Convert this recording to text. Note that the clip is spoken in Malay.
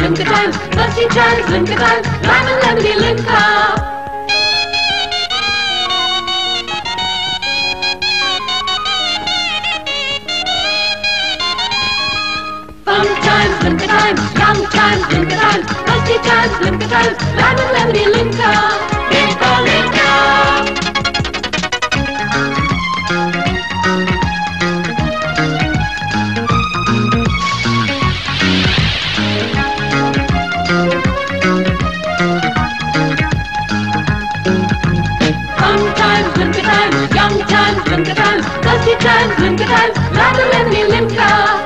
Limca time, thirsty times, Limca time, lime and lemony Limca. Fun times, Limca time, young times, Limca time, thirsty times, Limca time, lime and lemony Limca. Limca, Limca. Limca time, young times, Limca time, thirsty times, Limca time, lime and lemony Limca.